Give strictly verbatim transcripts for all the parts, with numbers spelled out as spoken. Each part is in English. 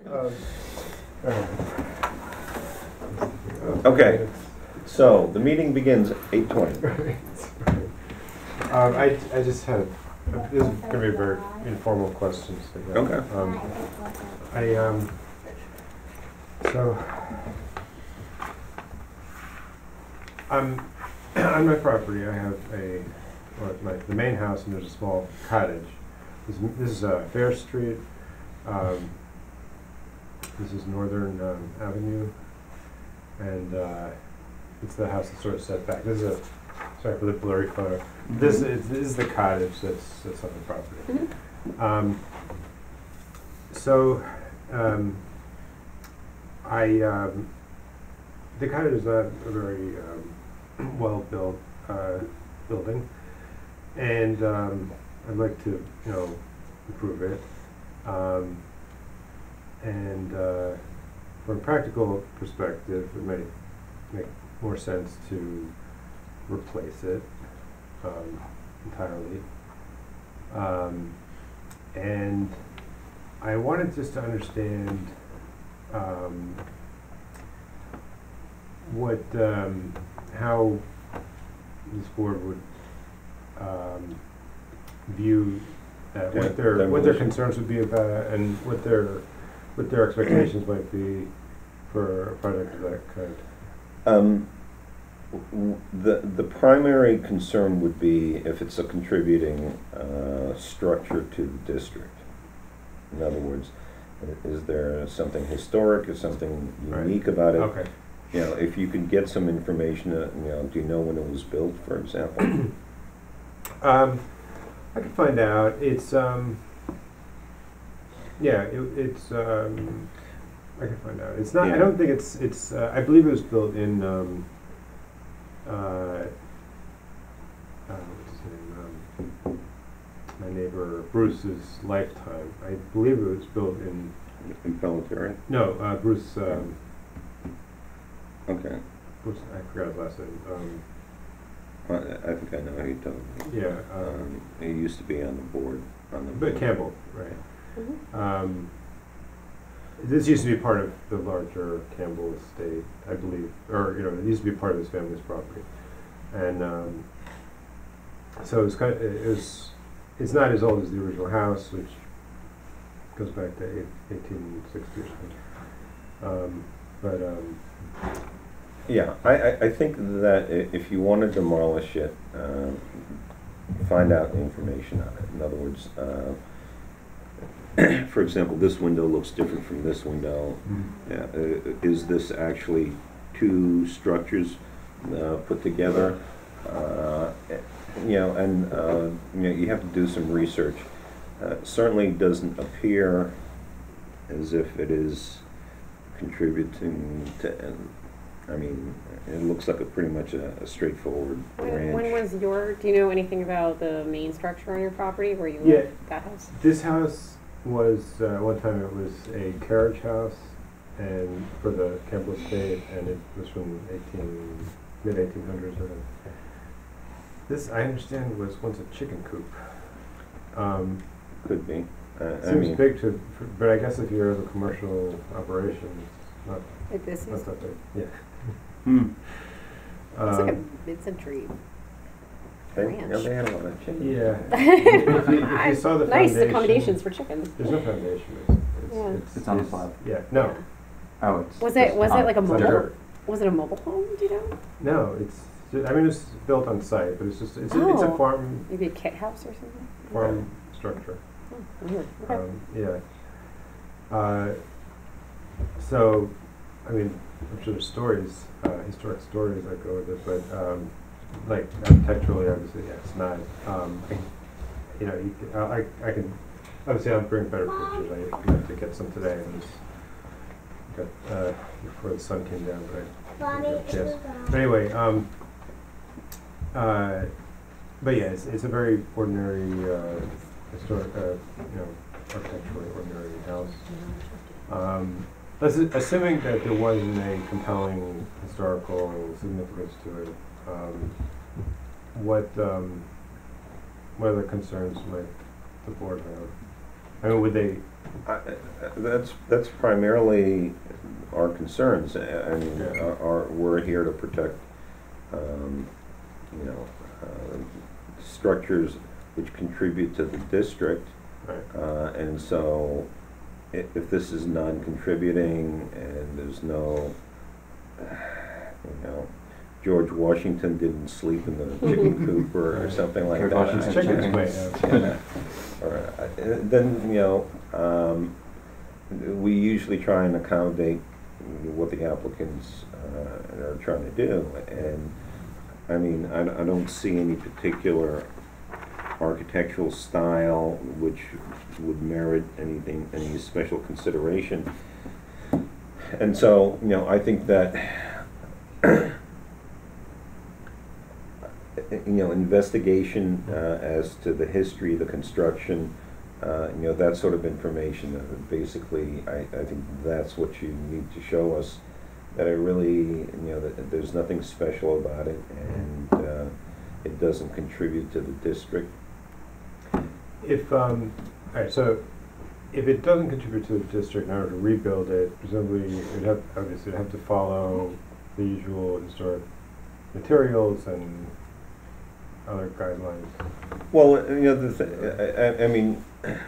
Um, Okay, so the meeting begins at eight twenty. um, I, I just had, this is going to be a very informal questions. Again. Okay. Um, I, um, so, I'm, on my property I have a, well, my, the main house, and there's a small cottage. This, this is uh, Fair Street. Um, this is Northern um, Avenue. And uh, it's the house that's sort of set back. This is a, sorry for the blurry photo. Mm-hmm. This is this is the cottage that's that's on the property. Mm-hmm. um, so, um, I um, the cottage is not a very um, well built uh, building, and um, I'd like to you know improve it, um, and. Uh, From a practical perspective, it may make more sense to replace it um, entirely. Um, and I wanted just to understand um, what, um, how this board would um, view that, what their what their concerns would be about it, and what their what their expectations might be for a project of that kind. Um, w the the primary concern would be if it's a contributing uh, structure to the district. In other words, is there something historic or something unique right. about it? Okay. You know, if you could get some information, uh, you know, do you know when it was built, for example? um, I can find out. It's um. Yeah, it, it's. Um, I can find out. It's not. Yeah. I don't think it's. It's. Uh, I believe it was built in. Um, uh, uh, what's his name? Um, my neighbor Bruce's lifetime. I believe it was built in. In Pelletary? No, uh, Bruce. Um, okay. Bruce. I forgot his last name. Um, I, I think I know who you're talking about. Yeah. Um, um, he used to be on the board. On the. But Campbell, right? Mm-hmm. um, this used to be part of the larger Campbell estate, I believe, or you know, it used to be part of his family's property, and um, so it's kind of, it was, it's not as old as the original house, which goes back to eighteen sixty or something. Um, but um, yeah, I, I, I think that if you want to demolish it, um, find out the information on it. In other words. Uh, For example, this window looks different from this window. Mm-hmm. Yeah, uh, is this actually two structures uh, put together? Uh, you know, and uh, you know, you have to do some research. Uh, certainly doesn't appear as if it is contributing to. Um, I mean, it looks like a pretty much a, a straightforward when, ranch. When was your? Do you know anything about the main structure on your property where you yeah, live? That house. This house. Was uh, one time it was a carriage house, and for the Campbell estate, and it was from eighteen mid eighteen hundreds. This I understand was once a chicken coop. Um, Could be. Uh, seems I mean big to, for, but I guess if you're a commercial operation, it's not. It, this not is that big. Yeah. Hmm. It's um, like a mid-century. They, yeah, they had a lot of chickens. Yeah. if, you, if you saw the nice foundation, accommodations for chickens. There's no foundation. It's, it's, yeah. it's, it's on the it's, slab. Yeah. No. Yeah. Oh, it's. Was it was it like a mobile? Dirt. Was it a mobile home? Do you know? No, it's. Just, I mean, it's built on site, but it's just it's, oh. a, it's a farm. Maybe a kit house or something. Farm yeah. structure. Oh, weird. Okay. Um, yeah. Uh, so, I mean, I'm sure there's stories, uh, historic stories that go with it, but um, like architecturally, obviously, yeah, it's not. Um, I, you know, you can, I I can obviously I'll bring better pictures. I meant to get some today, and just got uh, before the sun came down, but I didn't get a chance. But anyway, um, uh, but yeah, it's, it's a very ordinary, uh, historic, uh, you know, architecturally ordinary house. Um, let's, assuming that there wasn't a compelling historical significance to it, um, what um, what other concerns might the board have? I mean, would they, I, that's, that's primarily our concerns. I I mean, Yeah. our, our- we're here to protect, um, you know, uh, structures which contribute to the district. right, Uh, and so, if, if this is non-contributing and there's no, you know, George Washington didn't sleep in the chicken coop or, or something like George that. Washington's chickens chicken. might have. Or, uh, then, you know, um, we usually try and accommodate what the applicants, uh, are trying to do. And, I mean, I, I don't see any particular architectural style which would merit anything, any special consideration. And so, you know, I think that, you know, investigation uh, as to the history of the construction, uh, you know, that sort of information, uh, basically, I, I think that's what you need to show us, that it really, you know, that there's nothing special about it, and uh, it doesn't contribute to the district. If, um, all right, so if it doesn't contribute to the district in order to rebuild it, presumably it'd have, obviously it'd have to follow the usual historic materials and other guidelines. Well, you know, the th- I, I, I mean,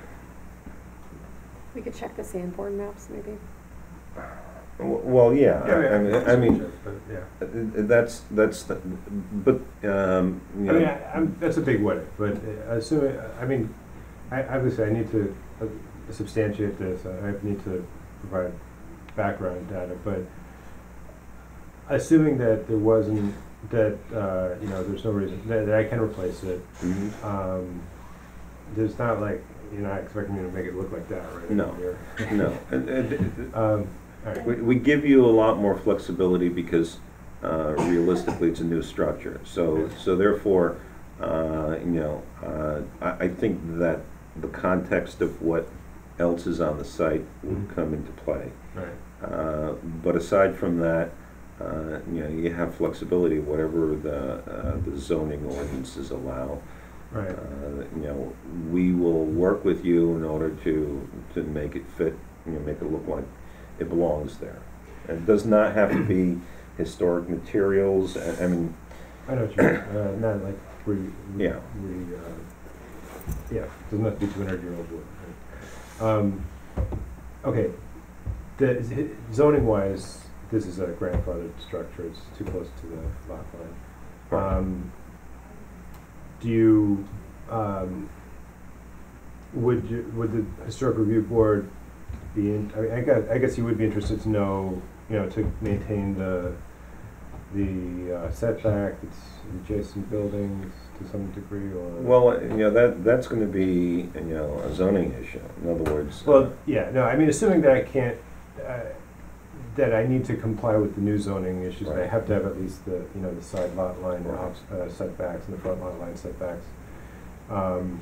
We could check the Sanborn maps, maybe. w- well, yeah, I mean, I mean, But, yeah. uh, that's, that's, the- but, um, you I mean, know, I, I'm, that's a big what if, but uh, assuming, I mean, I, obviously I need to uh, substantiate this, I need to provide background data, but assuming that there wasn't, that, uh, you know, there's no reason, that, that I can replace it, mhm. um, there's not like, you're not expecting me to make it look like that, right? No. You're- No, and- and, uh, Um, all right. we, we give you a lot more flexibility because, uh, realistically, it's a new structure. So, so therefore, uh, you know, uh, I, I think that the context of what else is on the site would Mhm. come into play. Right. Uh, But aside from that, uh, you know, you have flexibility, whatever the, uh, the zoning ordinances allow. Right. Uh, You know, we will work with you in order to, to make it fit, you know, make it look like it belongs there. It does not have to be historic materials, I I mean, I know what you mean, uh, not like re, re, Yeah. re, uh, yeah, doesn't have to be two hundred year old wood. Right? Um, okay, the zoning wise, this is a grandfathered structure, it's too close to the lot line. Um, do you, um, would you, would the historic review board be in, I mean, I guess, I guess you would be interested to know, you know, to maintain the, the uh, setback, it's adjacent buildings to some degree, or? well, you know, that, that's gonna be, you know, a zoning issue. In other words. uh, Well, yeah, no, I mean, assuming that I can't, uh, that I need to comply with the new zoning issues, and I Right. have to have at least the, you know, the side lot line Right. off- uh, setbacks and the front lot line setbacks. Um,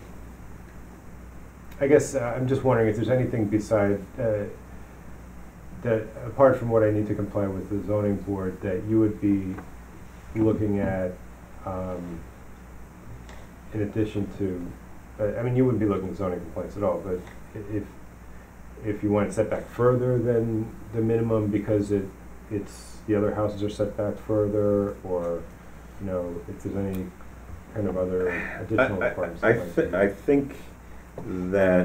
I guess uh, I'm just wondering if there's anything beside, uh, that, apart from what I need to comply with the zoning board, that you would be looking at, um, in addition to, uh, I mean, you wouldn't be looking at zoning complaints at all, but i- if, if you want set back further than the minimum because it, it's, the other houses are set back further, or, you know, if there's any kind of other additional I- I- requirements. I, that might thi- be- I think that,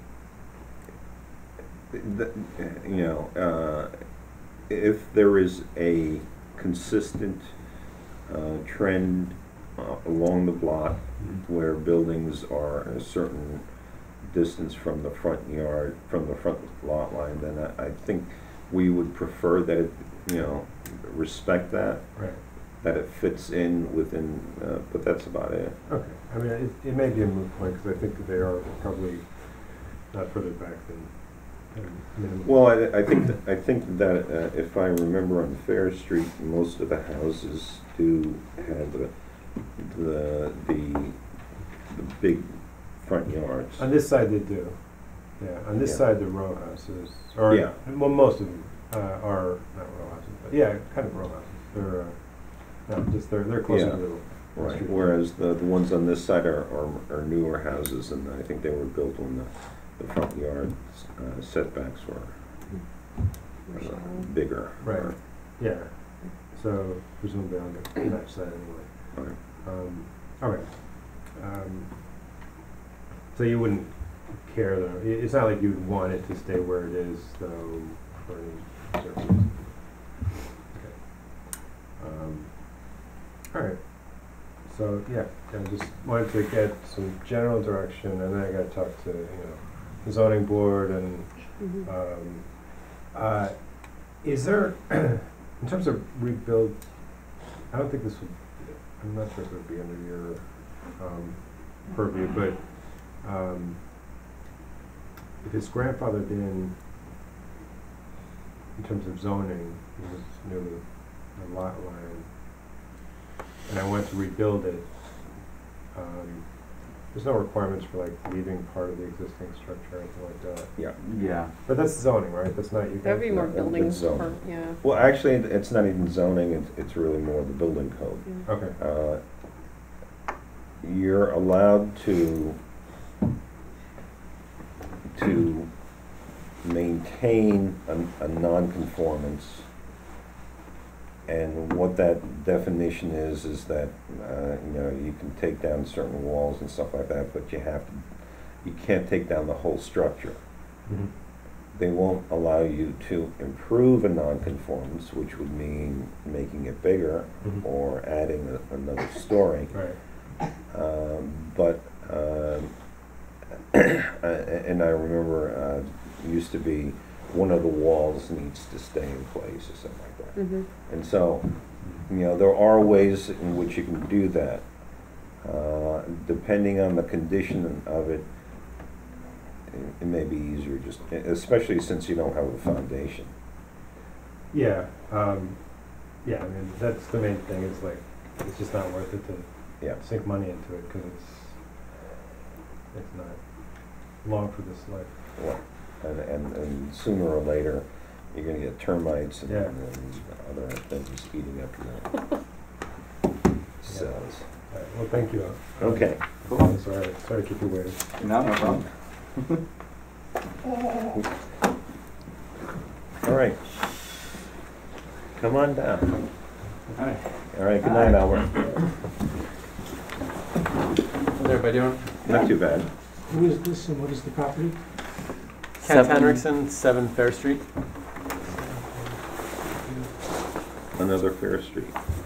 that, you know, uh, if there is a consistent uh, trend uh, along the block Mhm. where buildings are a certain distance from the front yard, from the front lot line, then I, I think we would prefer that it, you know, respect that, Right, that it fits in within, uh, but that's about it. okay, I mean, it, it may be a moot point, because I think that they are probably not further back than, than minimum. Well, I, I think, that- I think that uh, if I remember on Fair Street, most of the houses do have the, the, the, the big front yards. On this side they do, yeah, on this Yeah. side the row houses, or, Yeah. well, most of them, uh, are, not row houses, but, yeah, kind of row houses, they're, uh, no, just, they're, they're closer Yeah. to the Right, street. whereas the, the ones on this side are, are, are newer houses, and I think they were built when the the front yard uh, setbacks were Or uh, shallow. bigger. Right. or- Yeah, so presumably on the match that anyway. Right. Um, all right. Um, so you wouldn't care though, i- it's not like you'd want it to stay where it is though, for any certain reason. Okay. Um, all right. So, yeah, I just wanted to get some general direction, and then I gotta talk to, you know, the zoning board and, Mhm. um, uh, is there, in terms of rebuild, I don't think this would, I'm not sure if it would be under your, um, purview, but, um, if it's grandfathered in, in terms of zoning, it was near the, the lot line, and I wanted to rebuild it, um, there's no requirements for like leaving part of the existing structure or anything like that. Yeah. Yeah. But that's zoning, right? That's not you guys. That would be more No, buildings, it's zone. or, yeah. Well, actually, it- it's not even zoning, it's, it's really more the building code. yeah. Okay, Uh, You're allowed to, to maintain a, a nonconformance. And what that definition is, is that, uh, you know, you can take down certain walls and stuff like that, but you have to, you can't take down the whole structure. mhm, They won't allow you to improve a nonconformance, which would mean making it bigger mhm, or adding a, another story. right, Um, but, um, and I remember, uh, used to be one of the walls needs to stay in place or something like that. Mhm. And so, you know, there are ways in which you can do that. Uh, depending on the condition of it, it, it may be easier just, especially since you don't have a foundation. yeah, um, yeah, I mean, that's the main thing, is like, it's just not worth it to Yeah. sink money into it, cause it's, it's not long for this life. Yeah. And, and, and sooner or later, you're gonna get termites and, Yeah. and other things eating up your cells. All right, well, thank you. uh, Okay. I'm sorry, sorry to keep you waiting. No, no problem. All right. Come on down. Hi. All right, good night, Albert. How's everybody doing? Not too bad. Who is this and what is the property? Kent Seven. Henriksen, seven Fair Street. Another Fair Street.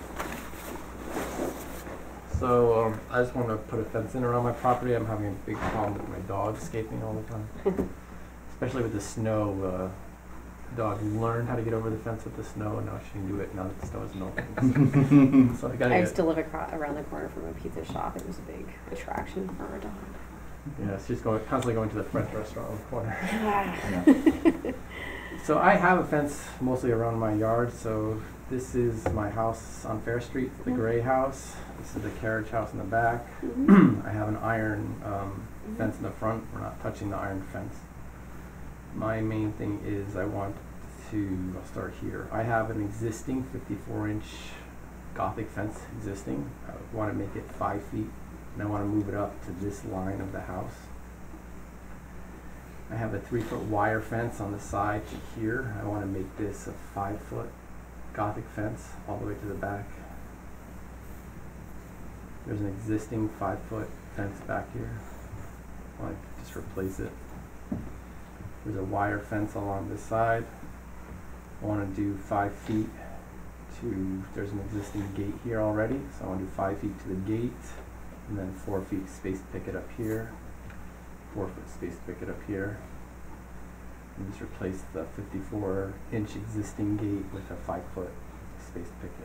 So um, I just want to put a fence in around my property. I'm having a big problem with my dog escaping all the time, especially with the snow. Uh, the dog learned how to get over the fence with the snow, and now she can do it now that the snow isn't open. So I gotta I get. used to live across, around the corner from a pizza shop. It was a big attraction for our dog. Yeah, she's going constantly going to the French restaurant on the corner. Yeah. So I have a fence mostly around my yard. So this is my house on Fair Street, the Mhm. gray house. This is the carriage house in the back. Mhm. I have an iron um, Mhm. fence in the front. We're not touching the iron fence. My main thing is I want to, I'll start here. I have an existing fifty-four inch Gothic fence existing. I want to make it five feet, and I want to move it up to this line of the house. I have a three foot wire fence on the side to here. I want to make this a five foot Gothic fence all the way to the back. There's an existing five foot fence back here. I want to just replace it. There's a wire fence along this side. I want to do five feet to, there's an existing gate here already, so I want to do five feet to the gate, and then four feet spaced picket up here, four foot spaced picket up here. And just replace the fifty-four inch existing gate with a five foot spaced picket.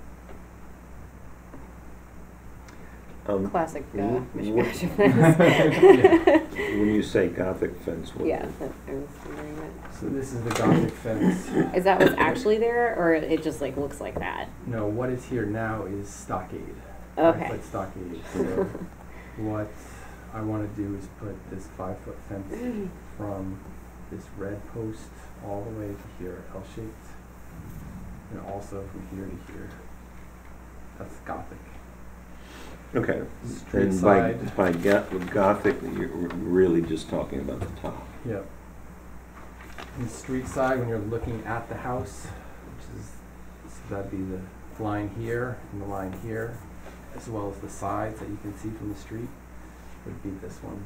Um, Classic uh, wh- mishmash of what- fence. When you say Gothic fence, what? Yeah, that, I was wondering that. So this is the Gothic fence. Is that what's actually there, or it just like looks like that? No, what is here now is stockade. Okay. Five foot stockade. So what I want to do is put this five foot fence from this red post all the way to here, L shaped, and also from here to here. That's Gothic. Okay. Street And by, side. by go- Gothic, you're really just talking about the top. Yep. And street side, when you're looking at the house, which is, so that'd be the line here and the line here, as well as the sides that you can see from the street, would be this one.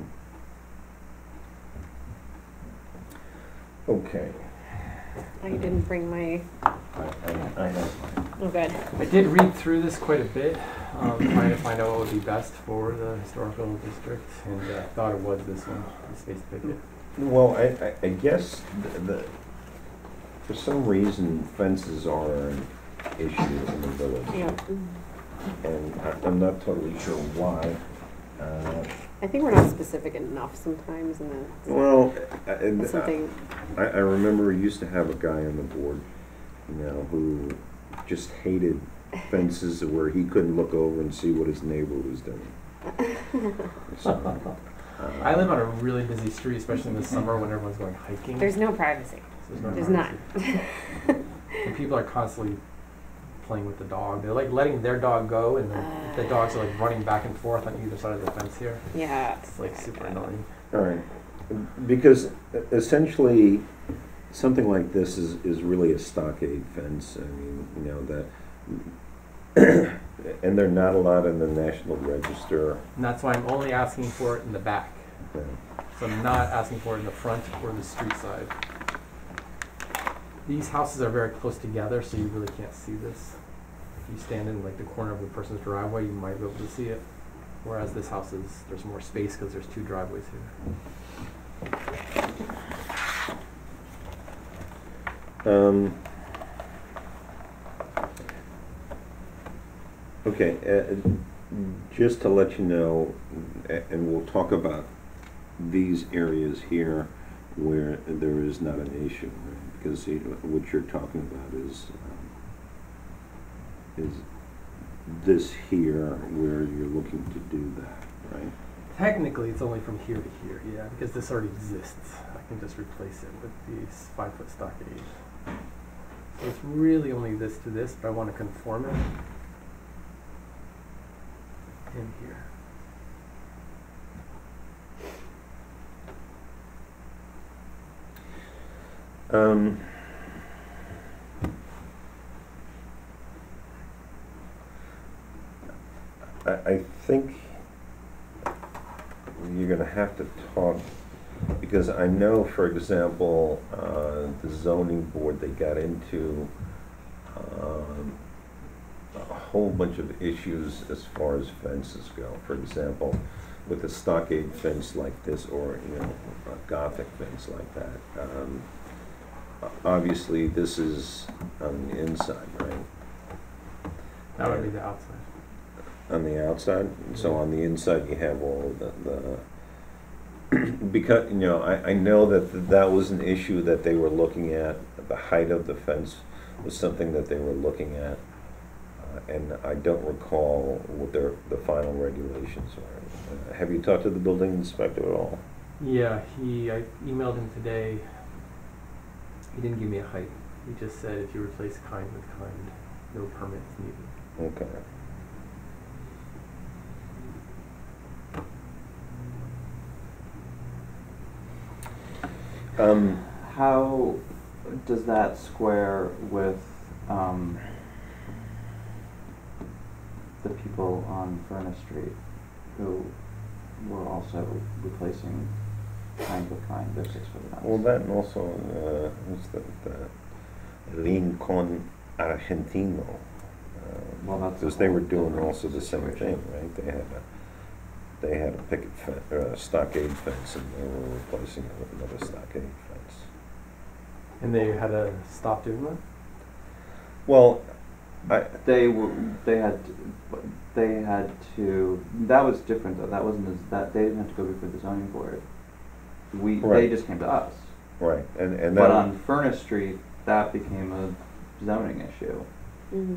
Okay. I didn't bring my, I, I, I have mine. oh good. I did read through this quite a bit, um, trying to find out what would be best for the historical district, and uh, thought it was this one, the space picket. Well, I, I, I guess the, the, for some reason fences are an issue in the village. Yeah. And I, I'm not totally sure why. Uh, I think we're not specific enough sometimes, and then well, I, it's I, something. I, I remember we used to have a guy on the board, you know, who just hated fences where he couldn't look over and see what his neighbor was doing. So, uh, I live on a really busy street, especially in the summer when everyone's going hiking. There's no privacy. So no There's privacy. not. And people are constantly playing with the dog. They're like letting their dog go, and then Uh. the dogs are like running back and forth on either side of the fence here. Yeah. It's like super annoying. all right, because essentially, something like this is, is really a stockade fence. I mean, you know, that, and they're not allowed in the National Register. And that's why I'm only asking for it in the back. uh, So I'm not asking for it in the front or the street side. These houses are very close together, so you really can't see this. If you stand in like the corner of the person's driveway, you might be able to see it. Whereas this house is, there's more space because there's two driveways here. Um, okay, uh, just to let you know, a- and we'll talk about these areas here where there is not an issue, right? Because you know, what you're talking about is um, is this here where you're looking to do that, right? Technically, it's only from here to here, yeah, because this already exists. I can just replace it with these five-foot stockade. So it's really only this to this, but I want to conform it in here. Um, I, I think you're gonna have to talk, because I know, for example, uh, the zoning board, they got into, um, a whole bunch of issues as far as fences go. For example, with a stockade fence like this, or, you know, a Gothic fence like that, um, obviously, this is on the inside, right? That would be the outside. On the outside, so on the inside, you have all of the, the, because, you know, I, I know that th- that was an issue that they were looking at. The height of the fence was something that they were looking at. Uh, and I don't recall what their, the final regulations were. Uh, Have you talked to the building inspector at all? Yeah, he, I emailed him today. He didn't give me a height. He just said if you replace kind with kind, no permit is needed. Okay. Um, How does that square with um, the people on Furnace Street who were also replacing kind with kind, their six foot fence? well, that and also, uh, what's the, the Lincoln Argentino. uh, Well, that's a Because they were whole doing different also the same situation. thing, right? They had a, they had a picket fence, uh, stockade fence, and they were replacing it with another stockade fence. And they had to stop doing that? Well, I, They were, they had, to- they had to, that was different though, that wasn't as, that, they didn't have to go before the zoning board. We, they Right. just came to us. right, and, and But that, on Furnace Street, that became a zoning issue. Mm-hmm.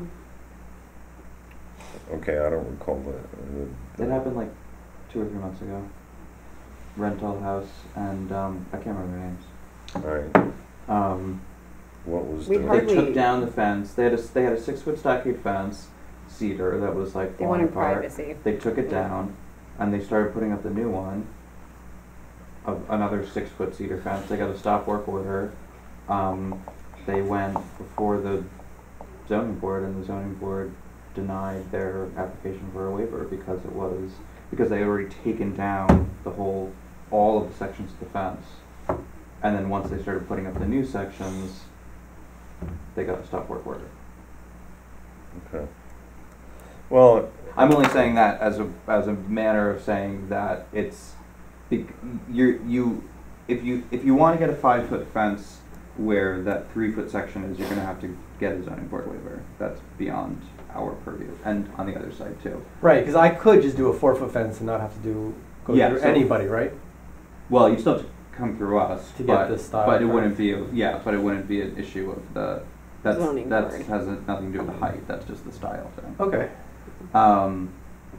okay, I don't recall the, the. It happened like two or three months ago. Rental house and, um, I can't remember their names. All right, Um, what was We the? hardly- They took down the fence, they had a, they had a six foot stockade fence, cedar that was like They falling wanted apart. privacy. They took it Yeah. down, and they started putting up the new one, of another six foot cedar fence. They got a stop work order. Um, they went before the zoning board, and the zoning board denied their application for a waiver because it was, because they had already taken down the whole, all of the sections of the fence. And then once they started putting up the new sections, they got a stop work order. Okay. Well, I'm only saying that as a as a manner of saying that it's bec- you you if you if you want to get a five foot fence where that three foot section is, you're going to have to get a zoning board waiver. That's beyond our purview, and on the other side too. Right, because I could just do a four foot fence and not have to do go Yeah, through so- anybody, right? Well, you still have to come through us To get but, the style but it first. wouldn't be a, yeah, but it wouldn't be an issue of the that's Zoning that's board. has nothing to do with the height. That's just the style thing. Okay. Um,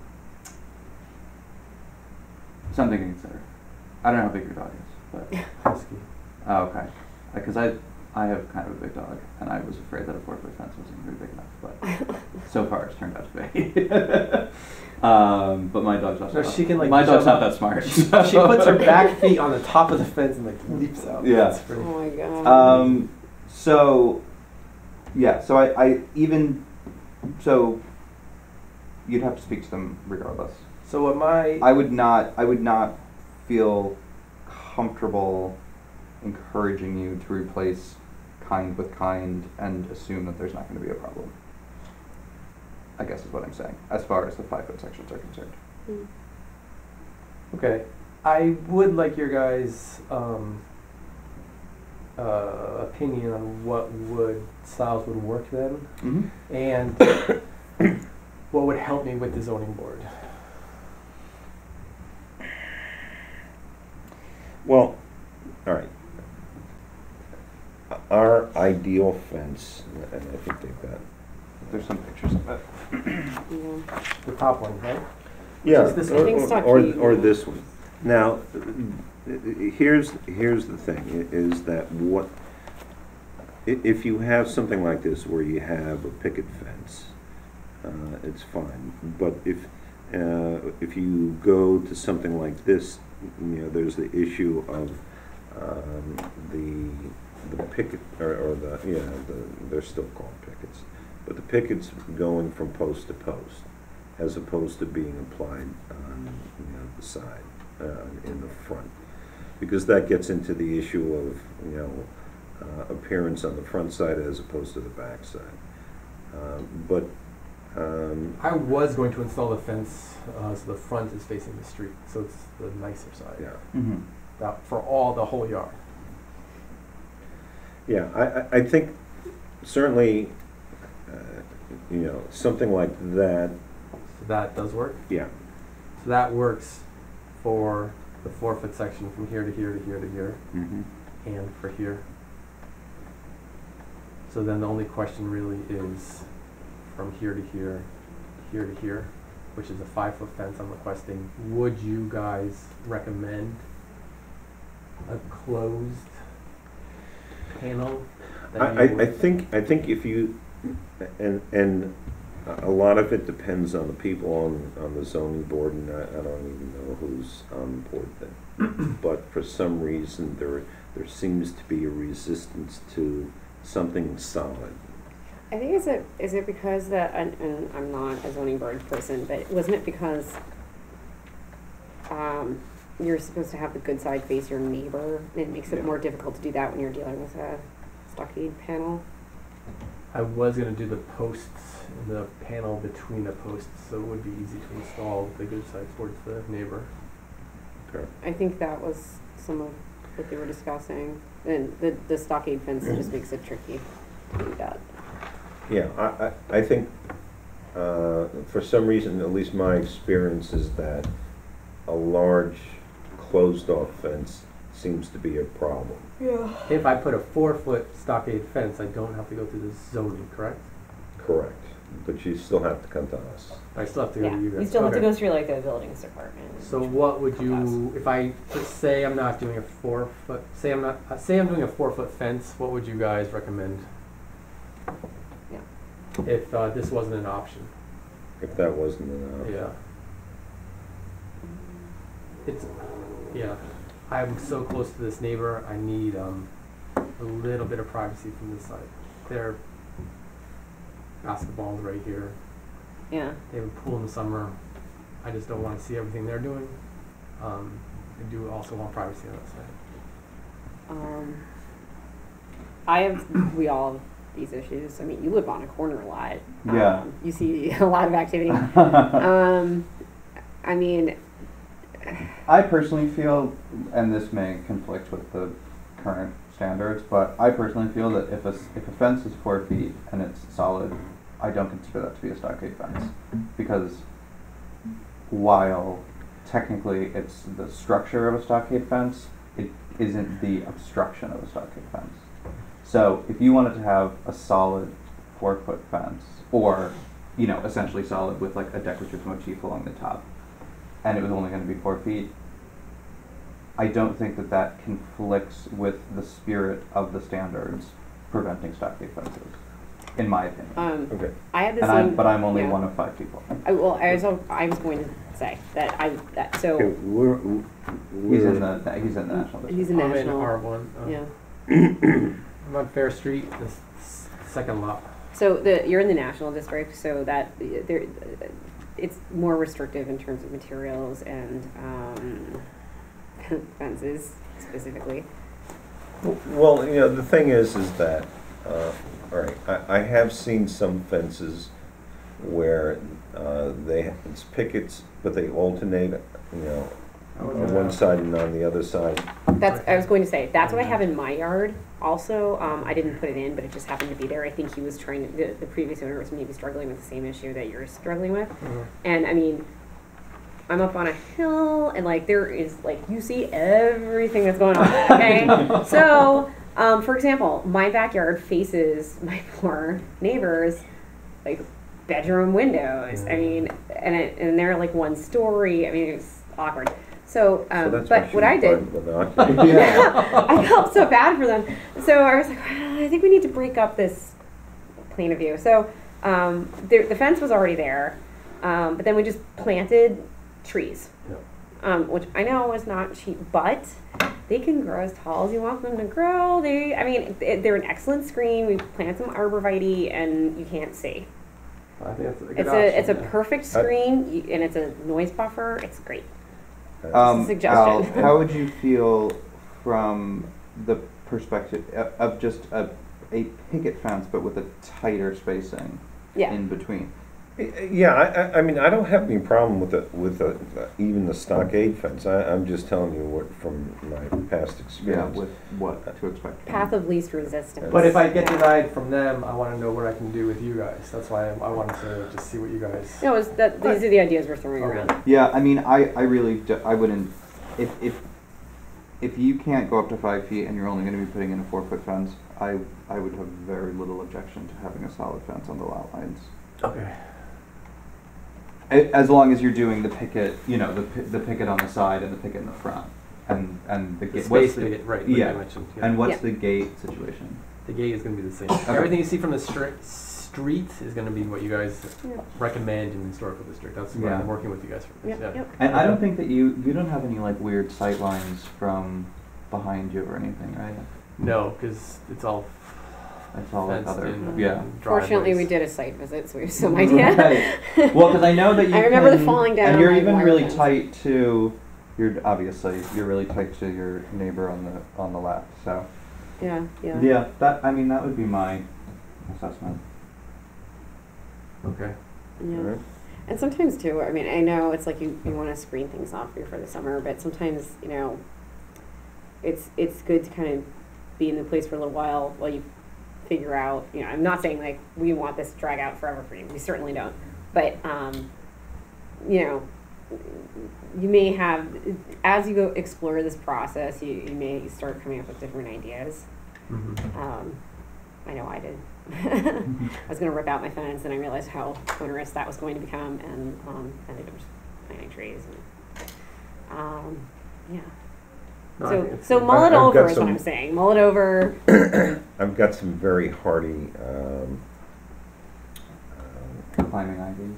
something to consider. I don't know how big your dog is, but Husky. oh, okay. Because I I have kind of a big dog, and I was afraid that a four foot fence wasn't going to be big enough, but so far it's turned out to be. um, but my dog's not. No, she can, like, my dog's jump not up. that smart. She puts her back feet on the top of the fence and like leaps out. Yeah. It's pretty. Oh my god. Um, so, yeah, so I, I even, so you'd have to speak to them regardless. So what my I would not, I would not feel comfortable encouraging you to replace kind with kind and assume that there's not going to be a problem. I guess is what I'm saying, as far as the five foot sections are concerned. Mm. okay, I would like your guys' um, uh, opinion on what would styles would work then, Mm-hmm. and what would help me with the zoning board. well, all right. Our ideal fence, and I think they've got. There's some pictures of it. Yeah. The top one, right? Yeah, Just this or, one? I think or, stockade. or, or this one. Now, uh, here's here's the thing: i- is that what i- if you have something like this where you have a picket fence, uh, it's fine. But if uh, if you go to something like this, you know, there's the issue of um, the the picket or, or the yeah the, they're still called pickets, but the pickets going from post to post, as opposed to being applied on, you know, the side, uh, in the front, because that gets into the issue of, you know, uh, appearance on the front side as opposed to the back side. Um, but um, I was going to install the fence uh, so the front is facing the street, so it's the nicer side. yeah, Mm-hmm. That, for all the whole yard. yeah, I, I, I think certainly, uh, you know, something like that. So that does work. Yeah, So that works for the four foot section from here to here to here to here, mm-hmm. and for here. So then the only question really is from here to here, here to here, which is a five foot fence I'm requesting. Would you guys recommend a closed panel? that I, I, you I would- think, I think if you, and, and a lot of it depends on the people on, on the zoning board, and I, I don't even know who's on the board then. But for some reason, there, there seems to be a resistance to something solid. I think is it is it because that and, and I'm not a zoning board person, but wasn't it because um, you're supposed to have the good side face your neighbor, and it makes it Yeah. more difficult to do that when you're dealing with a stockade panel? I was gonna do the posts and the panel between the posts, so it would be easy to install with the good side towards the neighbor. Okay. I think that was some of what they were discussing, and the the stockade fence just makes it tricky to do that. Yeah, I, I, I think, uh, for some reason, at least my experience is that a large closed-off fence seems to be a problem. Yeah. If I put a four foot stockade fence, I don't have to go through the zoning, correct? Correct. But you still have to come to us. I still have to go Yeah, to you guys. you still have to Okay. go through like the buildings department. So what would you, if I, just say I'm not doing a four foot, say I'm not, uh, say I'm doing a four foot fence, what would you guys recommend? Yeah. If uh, this wasn't an option? if that wasn't enough. Yeah. It's, yeah, I'm so close to this neighbor, I need, um, a little bit of privacy from this side. Their basketball's right here, Yeah. they have a pool in the summer, I just don't wanna see everything they're doing. Um, I do also want privacy on that side. Um, I have, we all have these issues. I mean, you live on a corner a lot. Yeah. Um, you see a lot of activity. um, I mean, I personally feel, and this may conflict with the current standards, but I personally feel that if a, s- if a fence is four feet and it's solid, I don't consider that to be a stockade fence. Because while technically it's the structure of a stockade fence, it isn't the obstruction of a stockade fence. So if you wanted to have a solid four foot fence, or, you know, essentially solid with like a decorative motif along the top, and it was only going to be four feet, I don't think that that conflicts with the spirit of the standards preventing stockade fences, in my opinion. um, Okay. I had the and same. I'm, but I'm only yeah. one of five people. I, well, I was, al- I was going to say that I, that, so, Okay, we're, we're, He's in the he's in the national district. he's a I'm in national. R one. uh, Yeah. I'm on Fair Street, the s- s- second lot. So the, you're in the national district, so that, there, it's more restrictive in terms of materials and, um, fences specifically. Well, you know, the thing is, is that, uh, all right, I, I have seen some fences where, uh, they, it's pickets, but they alternate, you know, on one side and on the other side. That's, I was going to say, that's what I have in my yard also. Um, I didn't put it in, but it just happened to be there. I think he was trying to, the, the previous owner was maybe struggling with the same issue that you're struggling with. Mhm. And I mean, I'm up on a hill and like there is like, you see everything that's going on, okay? So, um, for example, my backyard faces my poor neighbors, like bedroom windows. I mean, and it, and they're like one story. I mean, it's awkward. So, So um, that's why but she what I did, invited binoculars. yeah, I felt so bad for them. So I was like, well, I think we need to break up this plain of view. So um, the, the fence was already there, um, but then we just planted trees, Yeah. um, which I know is not cheap, but they can grow as tall as you want them to grow. They, I mean, it, they're an excellent screen. We planted some arborvitae, and you can't see. I think that's a good It's option. a it's a yeah. perfect screen, you- and it's a noise buffer. It's great. Um, suggestion. Al, how would you feel from the perspective of, of just a, a picket fence, but with a tighter spacing Yeah. in between? Yeah, I, I, I mean, I don't have any problem with the, with the, even the stockade fence. I, I'm just telling you what, from my past Yeah, experience. with what to expect. from- Path of least resistance. But if I get denied from them, I want to know what I can do with you guys. That's why I, I wanted to just see what you guys. No, it's that these are the ideas we're throwing Okay. around. Yeah, I mean, I, I really, do, I wouldn't, if, if, if you can't go up to five feet and you're only gonna be putting in a four foot fence, I, I would have very little objection to having a solid fence on the lot lines. Okay. A- As long as you're doing the picket, you know, the, pi- the picket on the side and the picket in the front, and, and the The gate. space what's to the, get right. Like yeah. I mentioned. Yeah. and what's Yeah. the gate situation? The gate is going to be the same. Everything you see from the stri- street is going to be what you guys Yeah. recommend in the historical district. That's why Yeah. I'm working with you guys for this. Yep, Yeah. yep. And I don't think that you, you don't have any like weird sight lines from behind you or anything, right? No, because it's all That's all like fenced other, in. yeah. Fortunately, we driveways. did a site visit, so we have some idea. Right. Well, because I know that you I remember the can- falling down, and you're like, even wire really fence. tight to, you're obviously, you're really tight to your neighbor on the, on the left, so. Yeah, yeah. Yeah, that, I mean, that would be my assessment. Okay. Yeah. All right. And sometimes too, I mean, I know it's like you, you want to screen things off for the summer, but sometimes, you know, it's it's good to kind of be in the place for a little while while you figure out, you know, I'm not saying like we want this to drag out forever for you. We certainly don't. But, um, you know, you may have, as you go explore this process, you, you may start coming up with different ideas. Mm-hmm. Um, I know I did. I was going to rip out my fence, and I realized how onerous that was going to become, and um, ended up just planting trees. And, um, yeah. No, I so, think it's so good. mull it I- I've over got is what some- I'm saying. Mull it over. I've got some very hardy, um, um, Climbing ivies.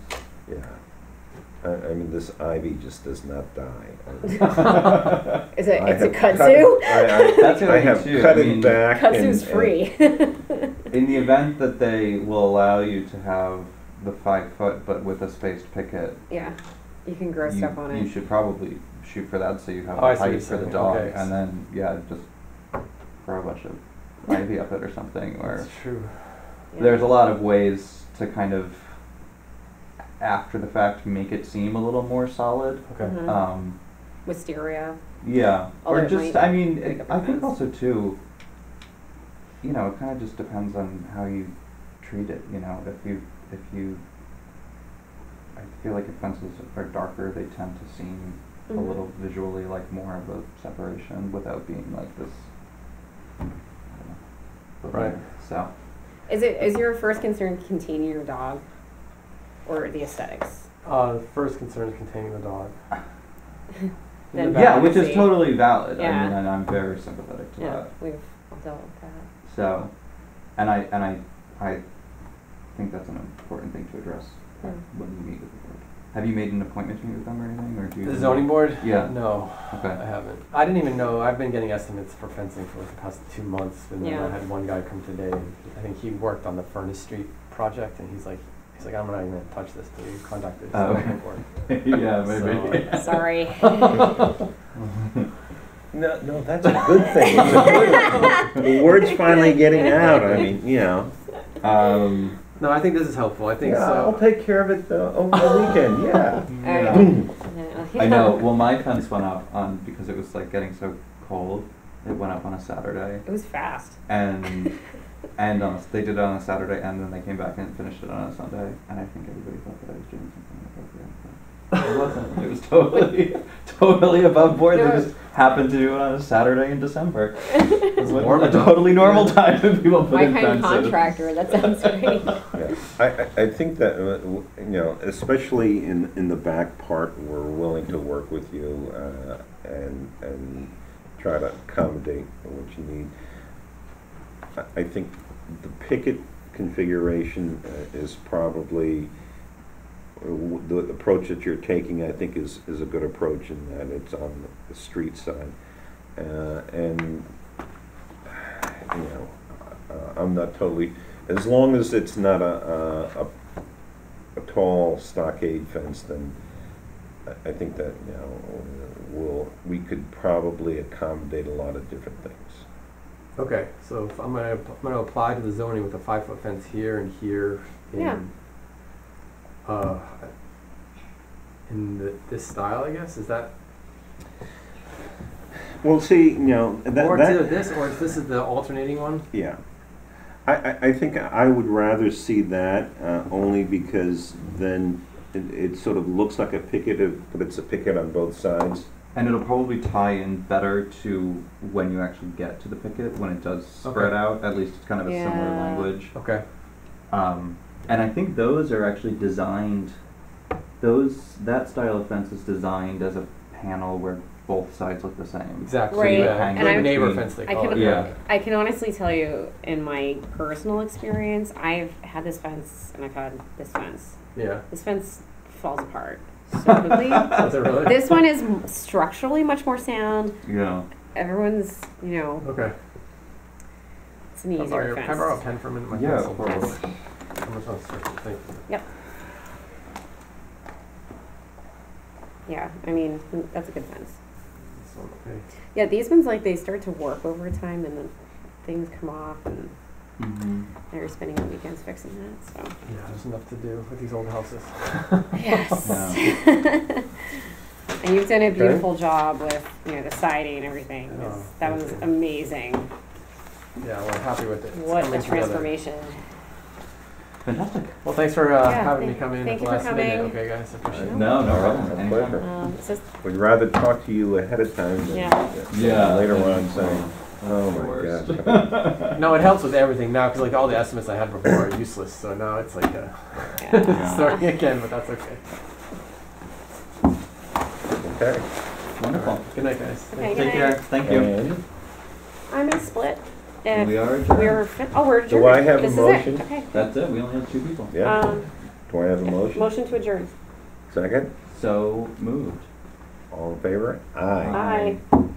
Yeah. I, I mean, this ivy just does not die. Is it, I it's a have cut kudzu? it- I, I, That's the I other have thing, too. cut I it mean, back. and- Kudzu's and- free. In the event that they will allow you to have the five foot, but with a spaced picket, Yeah, you can grow you, stuff on you it. should probably shoot for that, so you have Oh, I the see what height you're for the saying. dog, Okay. and then yeah, just throw a bunch of ivy up it or something. Or That's true. Yeah. there's a lot of ways to kind of, after the fact, make it seem a little more solid. Okay. Mhm. Um, Wisteria. yeah, Although or it just might I mean, break it, up I the think fence. also too. You know, it kind of just depends on how you treat it. You know, if you if you. I feel like if fences are darker, they tend to seem a Mhm. little visually like more of a separation without being like this. I don't know, Right. So. Is it, is your first concern containing your dog or the aesthetics? Uh, the first concern is containing the dog. In the Then- back. Yeah, which is See. totally valid. I Yeah. mean, and I'm very sympathetic to Yeah, that. we've all dealt with that. So, and I and I I think that's an important thing to address Hmm. when you meet with the board. Have you made an appointment to meet with them or anything, or do you? The zoning board? Yeah. No, I Okay. haven't. I didn't even know. I've been getting estimates for fencing for like the past two months, and then Yeah. I had one guy come today. And I think he worked on the Furnace Street project, and he's like, he's like, I'm not even gonna touch this till you contact the Oh, zoning okay. board. Yeah, So, maybe. uh, Sorry. No, no, that's a good thing. It's a good- the word's finally getting out. I mean, you know. um, No, I think this is helpful. I think Yeah, I'll so. take care of it uh, over the weekend. Yeah. yeah. Oh, I know. Well, my fence went up on because it was like getting so cold. It went up on a Saturday, It was fast. and and on a, they did it on a Saturday, and then they came back and finished it on a Sunday. And I think everybody thought that I was doing something inappropriate. But it wasn't. It was totally, totally above board. No. They just happened to do it on a Saturday in December. It was warm a enough. totally normal time for people put My in kind of fences. contractor, that sounds great. Yeah. I, I, I think that, uh, w- you know, especially in, in the back part, we're willing to work with you uh, and, and try to accommodate what you need. I, I think the picket configuration uh, is probably, uh, w- the approach that you're taking, I think, is, is a good approach in that it's on the street side. Uh, and, you know, uh, I'm not totally, as long as it's not a, a, a, a tall stockade fence, then I, I think that, you know, we'll, we could probably accommodate a lot of different things. Okay, so if I'm gonna I'm gonna apply to the zoning with a five foot fence here and here in Yeah. uh, in the, this style, I guess. Is that Well, see, you know, that, or that to this, or if this is the alternating one? yeah. I, I, I think I would rather see that, uh, only because then it, it sort of looks like a picket, of- but it's a picket on both sides. And it'll probably tie in better to when you actually get to the picket, when it does spread Okay. out. At least it's kind of a similar Yeah. language. Okay. Um, and I think those are actually designed, those, that style of fence is designed as a panel where both sides look the same. Exactly. Right, Yeah. and Like I'm- neighbor between- fence they I call can, it. Yeah. I can honestly tell you, in my personal experience, I've had this fence and I've had this fence. Yeah. This fence falls apart so quickly. Is it really? This one is m- structurally much more sound. Yeah. Everyone's, you know, Okay. it's an Can I borrow, easier your- fence. can I borrow a pen for a minute? My Yeah, pencil. of course. Yes. I'm just gonna start to think. Yep. Yeah, I mean, mm, that's a good fence. So, okay. Yeah, these ones, like, they start to warp over time and then things come off and Mm-hmm. now you're spending the weekends fixing that, so. Yeah, there's enough to do with these old houses. Yes. And you've done a beautiful job with, you know, the siding and everything. Oh, It's- That thank was you. amazing. Yeah, well, I'm happy with it. It's What coming a together. transformation. Fantastic. Well, thanks for uh, Yeah, having me thank- come in thank at the you for last minute. coming. Okay, guys, I appreciate it. No, no All right, problem. my Anytime. pleasure. Um, it's just, We'd rather talk to you ahead of time than Yeah. uh, Yeah. later on saying, oh The my worst. God. No, it helps with everything now because like all the estimates I had before are useless. So now it's like uh, yeah. starting again, but that's okay. Okay. Wonderful. Good night, guys. Okay, Take good care. night. Thank you. And I'm gonna split. If We are adjourned. we're, fin- oh, we're Do adjourned. I have a This is it. motion? Okay. That's it. We only have two people. yeah, Um, do I have a motion? motion to adjourn. Second? So moved. All in favor? Aye. Bye.